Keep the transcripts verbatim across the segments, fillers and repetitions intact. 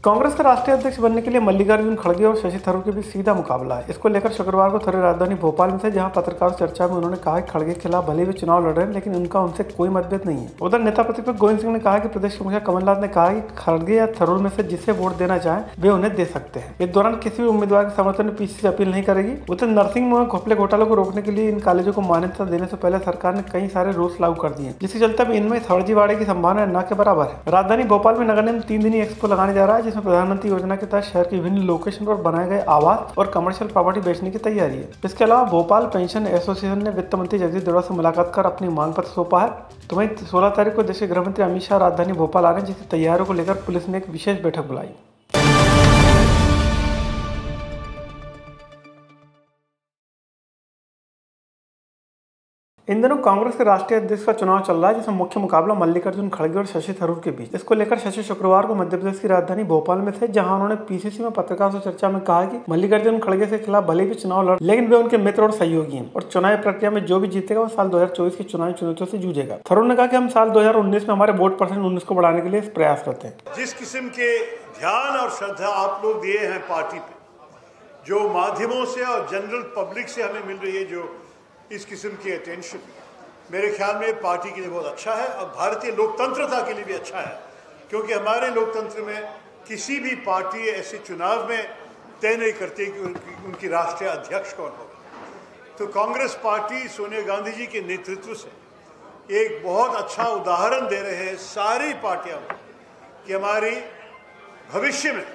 कांग्रेस के राष्ट्रीय अध्यक्ष बनने के लिए मल्लिकार्जुन खड़गे और शशि थरूर के बीच सीधा मुकाबला है। इसको लेकर शुक्रवार को थरूर राजधानी भोपाल में थे, जहां पत्रकार चर्चा में उन्होंने कहा कि खड़गे के खिलाफ भले भी चुनाव लड़ रहे हैं, लेकिन उनका उनसे कोई मतभेद नहीं है। उधर नेता प्रतिपक्ष गोविंद सिंह ने कहा कि प्रदेश के मुखिया कमलनाथ ने कहा कि खड़गे या थरूर में से जिसे वोट देना चाहे वे उन्हें दे सकते हैं। इस दौरान किसी भी उम्मीदवार के समर्थन में पीसीसी अपील नहीं करेगी। उधर नर्सिंग में घोटाले घोटालों को रोकने के लिए इन कॉलेजों को मान्यता देने से पहले सरकार ने कई सारे रूल्स लागू कर दिए, जिसके चलते अब इनमें फर्जीवाड़े की संभावना न के बराबर है। राजधानी भोपाल में नगर निगम तीन दिनी एक्सपो लगाने जा रहा है, जिसमें प्रधानमंत्री योजना के तहत शहर की विभिन्न लोकेशन पर बनाए गए आवास और कमर्शियल प्रॉपर्टी बेचने की तैयारी है। इसके अलावा भोपाल पेंशन एसोसिएशन ने वित्त मंत्री जगदीश देवड़ा से मुलाकात कर अपनी मांग पत्र सौंपा है। तो वहीं सोलह तारीख को देश के गृह मंत्री अमित शाह राजधानी भोपाल आ रहे हैं, जिसकी तैयारियों को लेकर पुलिस ने एक विशेष बैठक बुलाई। इन दिनों कांग्रेस के राष्ट्रीय अध्यक्ष का चुनाव चल रहा है, जिसमें मुख्य मुकाबला मल्लिकार्जुन खड़गे और शशि थरूर के बीच। इसको लेकर शशि शुक्रवार को मध्य प्रदेश की राजधानी भोपाल में थे, जहां उन्होंने पीसीसी में पत्रकारों से चर्चा में कहा कि मल्लिकार्जुन खड़गे के खिलाफ भले भी चुनाव लड़, लेकिन वे उनके मित्र और सहयोगी हैं और चुनावी प्रक्रिया में जो भी जीतेगा वो साल दो हजार चौबीस की चुनावी चुनौतियों से जूझेगा। थरूर ने कहा कि हम साल दो हजार उन्नीस में हमारे वोट परसेंट उन्नीस को बढ़ाने के लिए प्रयासरत हैं। जिस किस्म के ध्यान और श्रद्धा आप लोग दिए हैं पार्टी पे, जो माध्यमों से और जनरल पब्लिक से हमें मिल रही है, जो इस किस्म की अटेंशन, मेरे ख्याल में पार्टी के लिए बहुत अच्छा है और भारतीय लोकतंत्रता के लिए भी अच्छा है, क्योंकि हमारे लोकतंत्र में किसी भी पार्टी ऐसे चुनाव में तय नहीं करती कि उनकी, उनकी राष्ट्रीय अध्यक्ष कौन होगा। तो कांग्रेस पार्टी सोनिया गांधी जी के नेतृत्व से एक बहुत अच्छा उदाहरण दे रहे हैं सारी पार्टियां कि हमारी भविष्य में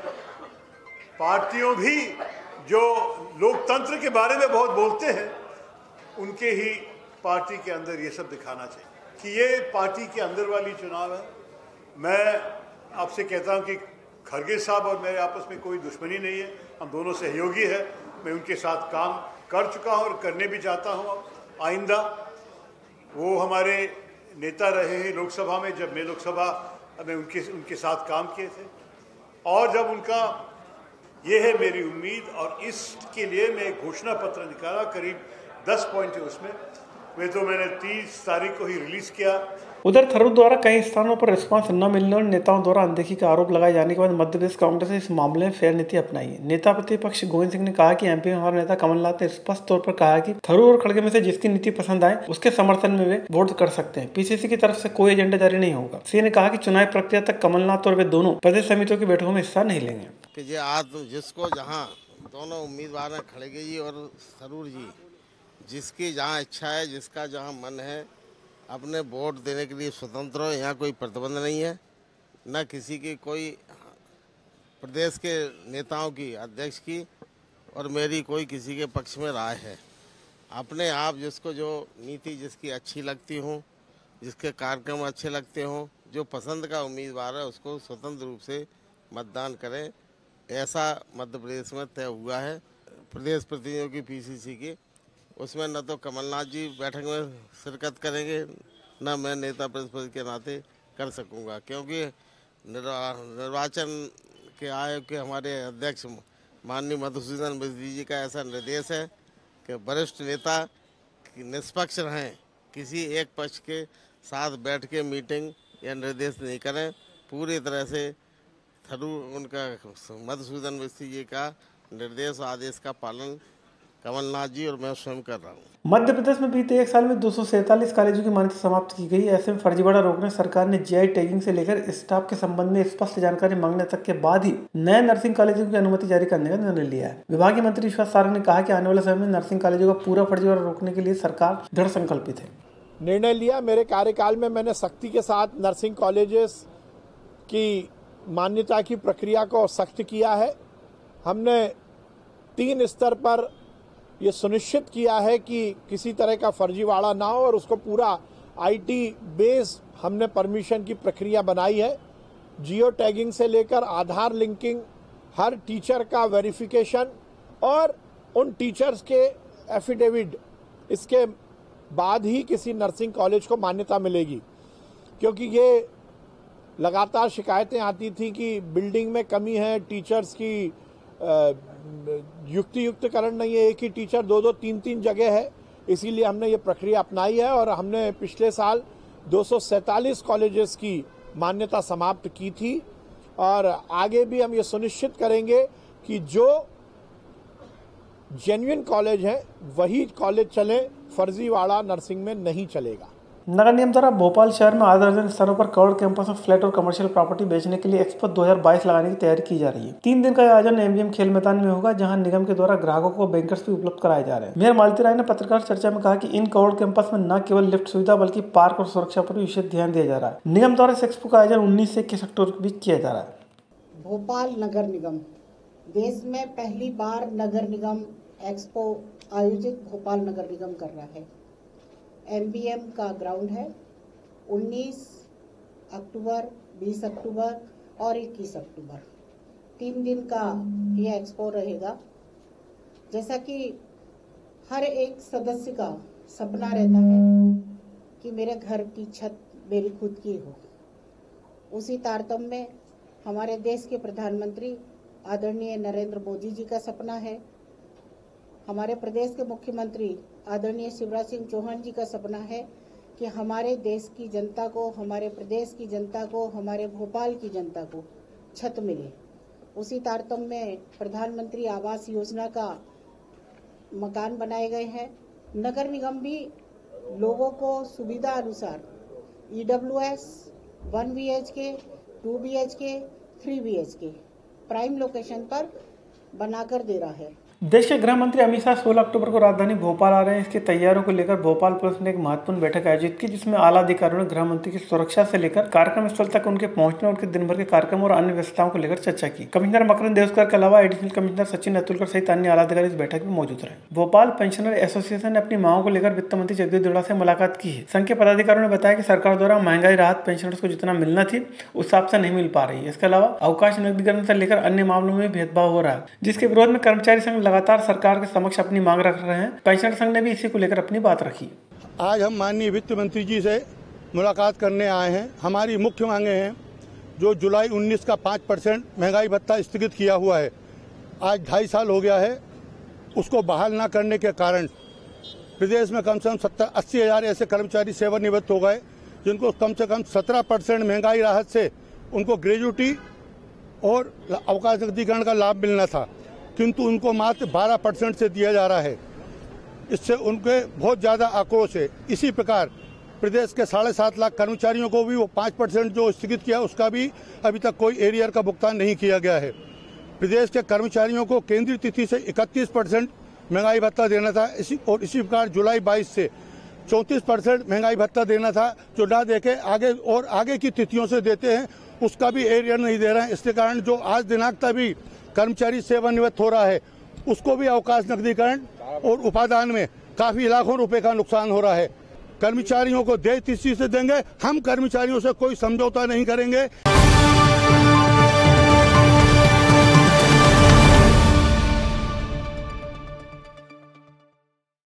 पार्टियों भी जो लोकतंत्र के बारे में बहुत बोलते हैं, उनके ही पार्टी के अंदर ये सब दिखाना चाहिए कि ये पार्टी के अंदर वाली चुनाव है। मैं आपसे कहता हूं कि खड़गे साहब और मेरे आपस में कोई दुश्मनी नहीं है, हम दोनों सहयोगी हैं। मैं उनके साथ काम कर चुका हूं और करने भी चाहता हूं। आइंदा वो हमारे नेता रहे हैं लोकसभा में, जब मैं लोकसभा में उनके उनके साथ काम किए थे, और जब उनका ये है मेरी उम्मीद, और इसके लिए मैं एक घोषणा पत्र निकाला, करीब दस पॉइंट है उसमें, वे तो मैंने तीस तारीख को ही रिलीज किया। उधर थरूर द्वारा कई स्थानों पर रिस्पांस न मिलने और नेताओं द्वारा अनदेखी का आरोप लगाए जाने के बाद मध्य प्रदेश कांग्रेस ने इस मामले में फेयर नीति अपनाई है। नेता प्रतिपक्ष गोविंद सिंह ने कहा कि एमपी में हमारे नेता कमलनाथ ने स्पष्ट तौर पर कहा कि थरूर और खड़गे में से जिसकी नीति पसंद आए उसके समर्थन में वे वोट कर सकते हैं। पीसीसी की तरफ से कोई एजेंडा जारी नहीं होगा। सिंह ने कहा कि चुनावी प्रक्रिया तक कमलनाथ और वे दोनों प्रदेश समितियों की बैठकों में हिस्सा नहीं लेंगे। आज जिसको जहाँ दोनों उम्मीदवार हैं, खड़गे जी और थरूर जी, जिसकी जहाँ इच्छा है, जिसका जहाँ मन है, अपने वोट देने के लिए स्वतंत्र हो। यहाँ कोई प्रतिबंध नहीं है, न किसी की कोई प्रदेश के नेताओं की, अध्यक्ष की और मेरी कोई किसी के पक्ष में राय है। अपने आप जिसको जो नीति जिसकी अच्छी लगती हो, जिसके कार्यक्रम अच्छे लगते हों, जो पसंद का उम्मीदवार है, उसको स्वतंत्र रूप से मतदान करें। ऐसा मध्य प्रदेश में तय हुआ है। प्रदेश प्रतिनिधियों की पीसीसी की, उसमें न तो कमलनाथ जी बैठक में शिरकत करेंगे, न मैं नेता प्रतिपक्ष के नाते कर सकूंगा, क्योंकि निर्वाचन के आयोग के हमारे अध्यक्ष माननीय मधुसूदन मिस्त्री जी का ऐसा निर्देश है कि वरिष्ठ नेता निष्पक्ष रहें, किसी एक पक्ष के साथ बैठ के मीटिंग या निर्देश नहीं करें। पूरी तरह से थरूर उनका मधुसूदन मिस्त्री जी का निर्देश आदेश का पालन कमलनाथ जी और मैं स्वयं कर रहा हूँ। मध्य प्रदेश में बीते एक साल में दो सौ सैंतालीस कॉलेजों की मान्यता समाप्त की गई। ऐसे में फर्जीवाड़ा रोकने सरकार ने जीआई टैगिंग से लेकर स्टाफ के संबंध में स्पष्ट जानकारी मांगने तक के बाद ही नए नर्सिंग कॉलेजों की अनुमति जारी करने का निर्णय लिया है। विभागीय मंत्री विश्वास सारंग ने कहा कि आने वाले समय में नर्सिंग कॉलेजों का पूरा फर्जीवाड़ा रोकने के लिए सरकार दृढ़ संकल्पित है। निर्णय लिया, मेरे कार्यकाल में मैंने सख्ती के साथ नर्सिंग कॉलेजेस की मान्यता की प्रक्रिया को सख्त किया है। हमने तीन स्तर पर ये सुनिश्चित किया है कि किसी तरह का फर्जीवाड़ा ना हो और उसको पूरा आईटी बेस हमने परमिशन की प्रक्रिया बनाई है। जियो टैगिंग से लेकर आधार लिंकिंग, हर टीचर का वेरिफिकेशन और उन टीचर्स के एफिडेविट, इसके बाद ही किसी नर्सिंग कॉलेज को मान्यता मिलेगी। क्योंकि ये लगातार शिकायतें आती थी कि बिल्डिंग में कमी है, टीचर्स की युक्ति युक्तकरण नहीं है, एक ही टीचर दो दो तीन तीन जगह है। इसीलिए हमने ये प्रक्रिया अपनाई है और हमने पिछले साल दो सौ सैंतालीस कॉलेजेस की मान्यता समाप्त की थी और आगे भी हम ये सुनिश्चित करेंगे कि जो जेन्युइन कॉलेज है वही कॉलेज चले, फर्जीवाड़ा नर्सिंग में नहीं चलेगा। नगर निगम द्वारा भोपाल शहर में आधा दर्जन स्थानों पर कवर्ड कैंपस में फ्लैट और कमर्शियल प्रॉपर्टी बेचने के लिए एक्सपो दो हज़ार बाईस लगाने की तैयारी की जा रही है। तीन दिन का आयोजन एमजीएम खेल मैदान में होगा, जहां निगम के द्वारा ग्राहकों को बैंकर्स भी उपलब्ध कराए जा रहे हैं। मेयर मालती राय ने पत्रकार चर्चा में कहा कि इन कवर्ड कैंपस में न केवल लिफ्ट सुविधा बल्कि पार्क और सुरक्षा पर भी विशेष ध्यान दिया जा रहा है। निगम द्वारा इस एक्सपो का आयोजन उन्नीस से इक्कीस अक्टूबर के बीच किया जा रहा है। भोपाल नगर निगम देश में पहली बार नगर निगम एक्सपो आयोजित भोपाल नगर निगम कर रहा है। एमबीएम का ग्राउंड है। उन्नीस अक्टूबर, बीस अक्टूबर और इक्कीस अक्टूबर तीन दिन का ये एक्सपो रहेगा। जैसा कि हर एक सदस्य का सपना रहता है कि मेरे घर की छत मेरी खुद की हो, उसी तारतम्य में हमारे देश के प्रधानमंत्री आदरणीय नरेंद्र मोदी जी का सपना है, हमारे प्रदेश के मुख्यमंत्री आदरणीय शिवराज सिंह चौहान जी का सपना है कि हमारे देश की जनता को, हमारे प्रदेश की जनता को, हमारे भोपाल की जनता को छत मिले। उसी तारतम्य में प्रधानमंत्री आवास योजना का मकान बनाए गए हैं। नगर निगम भी लोगों को सुविधा अनुसार EWS, one B H K, two B H K, three B H K prime location पर बनाकर दे रहा है। देश के गृह मंत्री अमित शाह सोलह अक्टूबर को राजधानी भोपाल आ रहे हैं। इसकी तैयारियों को लेकर भोपाल पुलिस ने एक महत्वपूर्ण बैठक आयोजित की, जिसमें आला अधिकारियों ने गृह मंत्री की सुरक्षा से लेकर कार्यक्रम स्थल तक उनके पहुंचने और उनके दिन भर के कार्यक्रम और अन्य व्यवस्थाओं को लेकर चर्चा की। कमिश्नर मकरंद देवस्कर के अलावा एडिशनल कमिश्नर सचिन अतुलकर सहित अन्य आला अधिकारी इस बैठक में मौजूद रहे। भोपाल पेंशनर एसोसिएशन ने अपनी मांगों को लेकर वित्त मंत्री जगदीश धनखड़ से मुलाकात की है। संघ के पदाधिकारियों ने बताया कि सरकार द्वारा महंगाई राहत पेंशनर्स को जितना मिलना थी उस हिसाब से नहीं मिल पा रही है। इसके अलावा अवकाश नकदीकरण से लेकर अन्य मामलों में भेदभाव हो रहा है, जिसके विरोध में कर्मचारी संघ लगातार सरकार के समक्ष अपनी मांग रख रहे हैं। पेंशनर संघ ने भी इसी को लेकर अपनी बात रखी। आज हम माननीय वित्त मंत्री जी से मुलाकात करने आए हैं। हमारी मुख्य मांगे हैं, जो जुलाई उन्नीस का पाँच परसेंट महंगाई भत्ता स्थगित किया हुआ है, आज ढाई साल हो गया है, उसको बहाल ना करने के कारण प्रदेश में कम से कम सत्तर अस्सी हज़ार ऐसे कर्मचारी सेवानिवृत्त हो गए, जिनको कम से कम सत्रह परसेंट महंगाई राहत से उनको ग्रेजुटी और अवकाश नकदीकरण का लाभ मिलना था, किंतु उनको मात्र बारह परसेंट से दिया जा रहा है। इससे उनके बहुत ज़्यादा आक्रोश है। इसी प्रकार प्रदेश के साढ़े सात लाख कर्मचारियों को भी वो पाँच परसेंट जो स्थगित किया, उसका भी अभी तक कोई एरियर का भुगतान नहीं किया गया है। प्रदेश के कर्मचारियों को केंद्रीय तिथि से इकतीस परसेंट महंगाई भत्ता देना था, इसी और इसी प्रकार जुलाई बाईस से चौंतीस परसेंट महंगाई भत्ता देना था, जो ना देके आगे और आगे की तिथियों से देते हैं, उसका भी एरियर नहीं दे रहे हैं। इसके कारण जो आज दिनांक भी कर्मचारी सेवानिवृत्त हो रहा है, उसको भी अवकाश नकदीकरण और उपादान में काफी लाखों रुपए का नुकसान हो रहा है। कर्मचारियों को देय तिथि से देंगे, हम कर्मचारियों से कोई समझौता नहीं करेंगे।